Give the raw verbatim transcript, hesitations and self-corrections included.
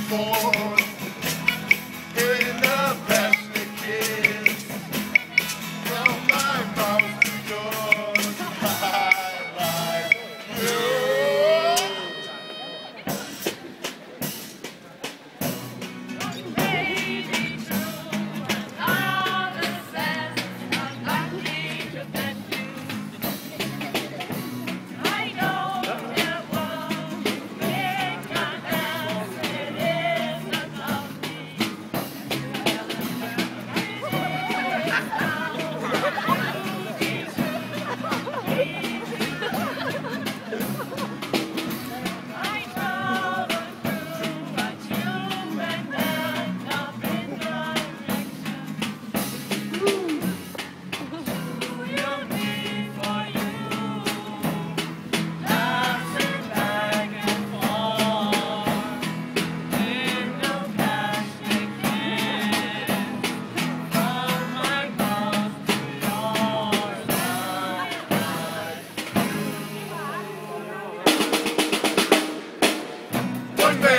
forth. Bring the plastic kiss from my mouth to yours. I like Baby, true, all the sense of lucky to bet you. I know it won't make my ass, it isn't of me. I know the truth, but you went end up in direction. Who you need for you, passing back and forth in the plastic kiss from my mouth to yours. I like one man.